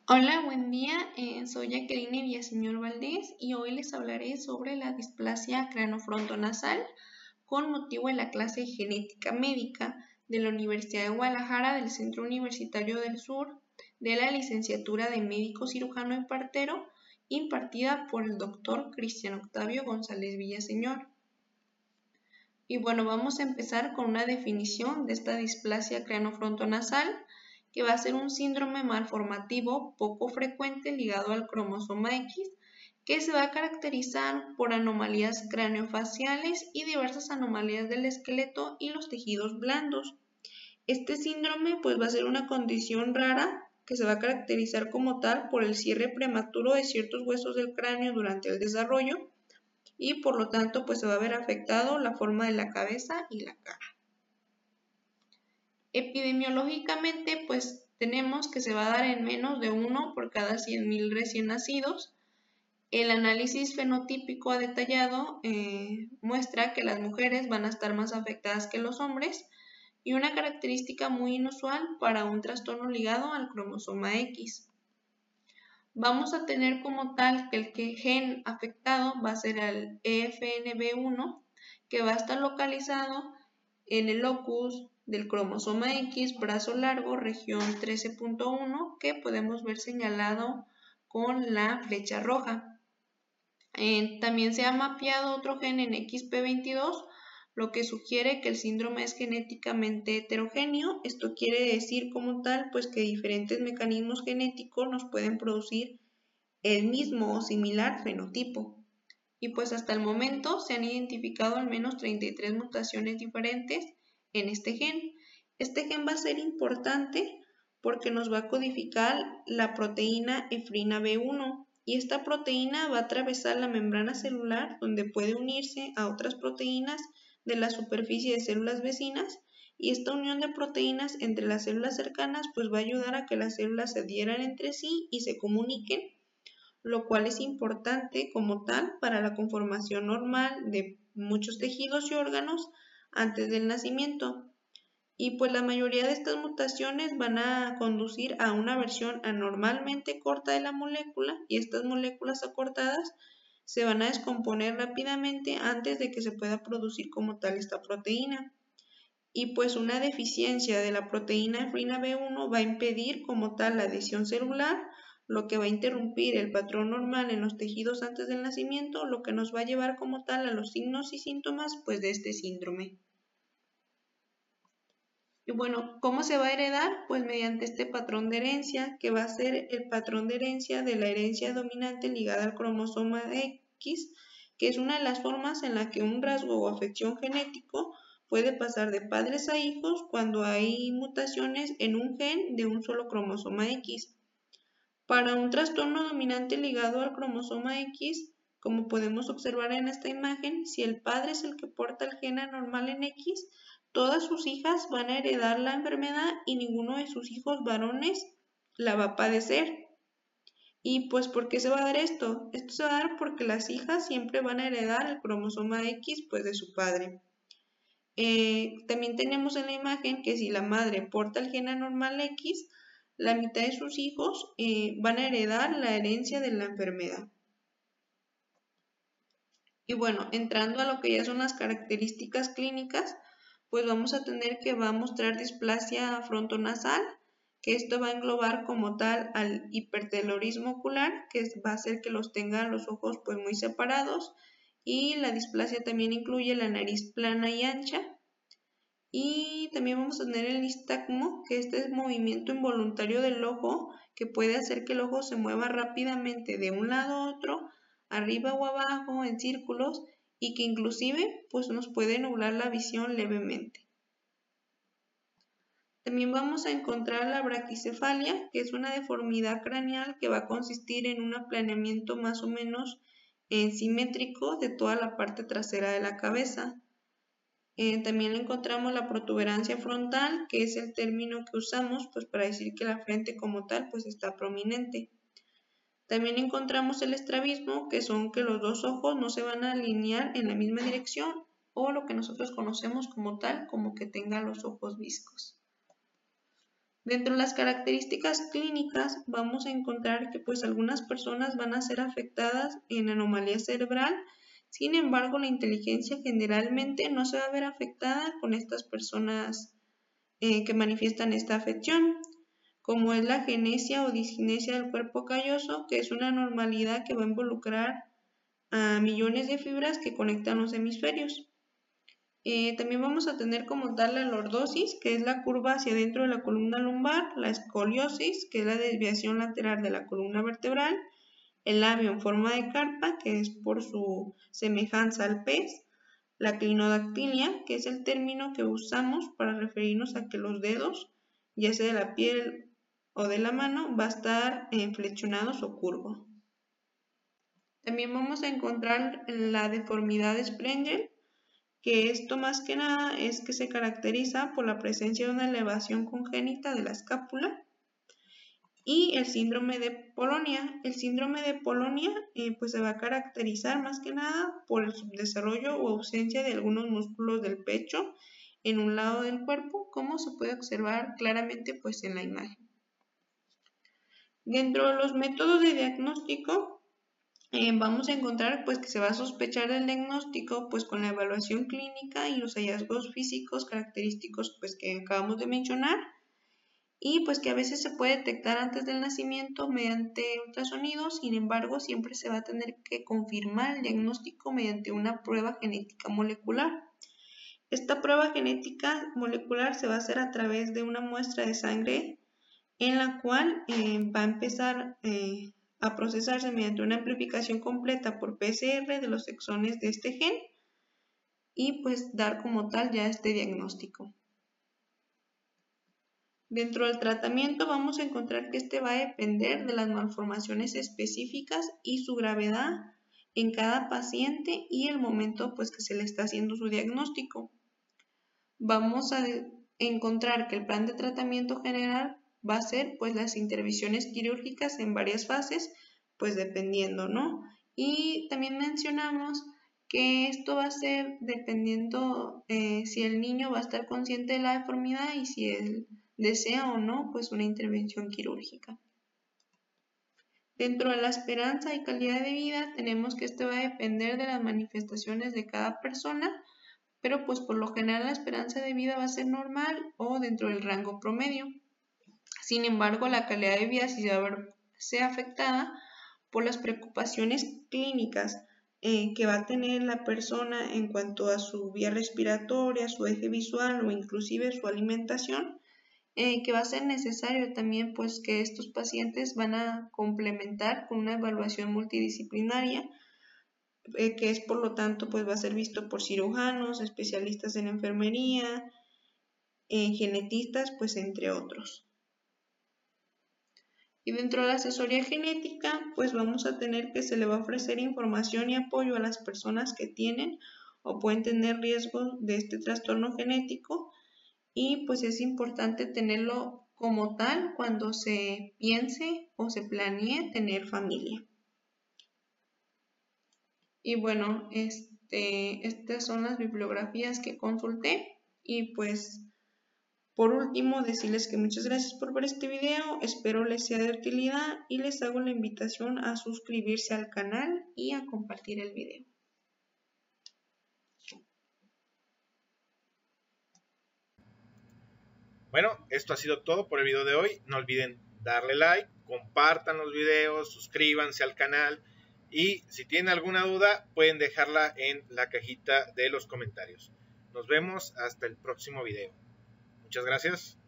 Hola, buen día. Soy Jacqueline Villaseñor Valdés y hoy les hablaré sobre la displasia craneofrontonasal con motivo de la clase Genética Médica de la Universidad de Guadalajara del Centro Universitario del Sur de la licenciatura de Médico Cirujano y Partero impartida por el doctor Cristian Octavio González Villaseñor. Y bueno, vamos a empezar con una definición de esta displasia craneofrontonasal, que va a ser un síndrome malformativo poco frecuente ligado al cromosoma X, que se va a caracterizar por anomalías craneofaciales y diversas anomalías del esqueleto y los tejidos blandos. Este síndrome pues va a ser una condición rara que se va a caracterizar como tal por el cierre prematuro de ciertos huesos del cráneo durante el desarrollo, y por lo tanto pues se va a ver afectado la forma de la cabeza y la cara. Epidemiológicamente pues tenemos que se va a dar en menos de 1 por cada 100.000 recién nacidos. El análisis fenotípico detallado muestra que las mujeres van a estar más afectadas que los hombres, y una característica muy inusual para un trastorno ligado al cromosoma X. Vamos a tener como tal que el gen afectado va a ser el EFNB1, que va a estar localizado en el locus del cromosoma X, brazo largo, región 13.1, que podemos ver señalado con la flecha roja. También se ha mapeado otro gen en XP22, lo que sugiere que el síndrome es genéticamente heterogéneo. Esto quiere decir como tal pues que diferentes mecanismos genéticos nos pueden producir el mismo o similar fenotipo. Y pues hasta el momento se han identificado al menos 33 mutaciones diferentes en este gen. Este gen va a ser importante porque nos va a codificar la proteína efrina B1, y esta proteína va a atravesar la membrana celular donde puede unirse a otras proteínas de la superficie de células vecinas, y esta unión de proteínas entre las células cercanas pues va a ayudar a que las células se adhieran entre sí y se comuniquen, lo cual es importante como tal para la conformación normal de muchos tejidos y órganos antes del nacimiento. Y pues la mayoría de estas mutaciones van a conducir a una versión anormalmente corta de la molécula, y estas moléculas acortadas se van a descomponer rápidamente antes de que se pueda producir como tal esta proteína. Y pues una deficiencia de la proteína efrina B1 va a impedir como tal la adhesión celular, lo que va a interrumpir el patrón normal en los tejidos antes del nacimiento, lo que nos va a llevar como tal a los signos y síntomas pues de este síndrome. Y bueno, ¿cómo se va a heredar? Pues mediante este patrón de herencia, que va a ser el patrón de herencia de la herencia dominante ligada al cromosoma X, que es una de las formas en la que un rasgo o afección genético puede pasar de padres a hijos cuando hay mutaciones en un gen de un solo cromosoma X. Para un trastorno dominante ligado al cromosoma X, como podemos observar en esta imagen, si el padre es el que porta el gen anormal en X, todas sus hijas van a heredar la enfermedad y ninguno de sus hijos varones la va a padecer. ¿Y pues por qué se va a dar esto? Esto se va a dar porque las hijas siempre van a heredar el cromosoma X pues de su padre. También tenemos en la imagen que si la madre porta el gen anormal X, la mitad de sus hijos van a heredar la herencia de la enfermedad. Y bueno, entrando a lo que ya son las características clínicas, pues vamos a tener que va a mostrar displasia frontonasal, que esto va a englobar como tal al hipertelorismo ocular, que va a hacer que los tengan los ojos pues muy separados, y la displasia también incluye la nariz plana y ancha. Y también vamos a tener el nistagmo, que este es movimiento involuntario del ojo, que puede hacer que el ojo se mueva rápidamente de un lado a otro, arriba o abajo, en círculos, y que inclusive pues nos puede nublar la visión levemente. También vamos a encontrar la braquicefalia, que es una deformidad craneal que va a consistir en un aplanamiento más o menos simétrico de toda la parte trasera de la cabeza. También encontramos la protuberancia frontal, que es el término que usamos pues, para decir que la frente como tal pues, está prominente. También encontramos el estrabismo, que son que los dos ojos no se van a alinear en la misma dirección, o lo que nosotros conocemos como tal, como que tenga los ojos viscos. Dentro de las características clínicas vamos a encontrar que pues algunas personas van a ser afectadas en anomalía cerebral, sin embargo la inteligencia generalmente no se va a ver afectada con estas personas que manifiestan esta afección, como es la genesia o disginesia del cuerpo calloso, que es una anormalidad que va a involucrar a millones de fibras que conectan los hemisferios. También vamos a tener como tal la lordosis, que es la curva hacia adentro de la columna lumbar, la escoliosis, que es la desviación lateral de la columna vertebral, el labio en forma de carpa, que es por su semejanza al pez, la clinodactilia, que es el término que usamos para referirnos a que los dedos, ya sea de la piel o de la mano, va a estar flexionados o curvos. También vamos a encontrar la deformidad de Sprengel, que esto más que nada es que se caracteriza por la presencia de una elevación congénita de la escápula, y el síndrome de Polonia. El síndrome de Polonia pues se va a caracterizar más que nada por el subdesarrollo o ausencia de algunos músculos del pecho en un lado del cuerpo, como se puede observar claramente pues en la imagen. Dentro de los métodos de diagnóstico vamos a encontrar pues que se va a sospechar del diagnóstico pues con la evaluación clínica y los hallazgos físicos característicos pues que acabamos de mencionar, y pues que a veces se puede detectar antes del nacimiento mediante ultrasonido. Sin embargo, siempre se va a tener que confirmar el diagnóstico mediante una prueba genética molecular. Esta prueba genética molecular se va a hacer a través de una muestra de sangre en la cual va a empezar a procesarse mediante una amplificación completa por PCR de los exones de este gen y pues dar como tal ya este diagnóstico. Dentro del tratamiento vamos a encontrar que este va a depender de las malformaciones específicas y su gravedad en cada paciente y el momento pues que se le está haciendo su diagnóstico. Vamos a encontrar que el plan de tratamiento general va a ser pues las intervenciones quirúrgicas en varias fases, pues dependiendo, ¿no? Y también mencionamos que esto va a ser dependiendo si el niño va a estar consciente de la deformidad y si él desea o no pues una intervención quirúrgica. Dentro de la esperanza y calidad de vida tenemos que esto va a depender de las manifestaciones de cada persona, pero pues por lo general la esperanza de vida va a ser normal o dentro del rango promedio. Sin embargo, la calidad de vida sí se va a verse afectada por las preocupaciones clínicas que va a tener la persona en cuanto a su vía respiratoria, su eje visual o inclusive su alimentación, que va a ser necesario también pues que estos pacientes van a complementar con una evaluación multidisciplinaria, que es por lo tanto pues va a ser visto por cirujanos, especialistas en enfermería, genetistas, pues entre otros. Y dentro de la asesoría genética pues vamos a tener que se le va a ofrecer información y apoyo a las personas que tienen o pueden tener riesgo de este trastorno genético, y pues es importante tenerlo como tal cuando se piense o se planee tener familia. Y bueno, estas son las bibliografías que consulté, y pues por último decirles que muchas gracias por ver este video, espero les sea de utilidad y les hago la invitación a suscribirse al canal y a compartir el video. Bueno, esto ha sido todo por el video de hoy. No olviden darle like, compartan los videos, suscríbanse al canal y si tienen alguna duda pueden dejarla en la cajita de los comentarios. Nos vemos hasta el próximo video. Muchas gracias.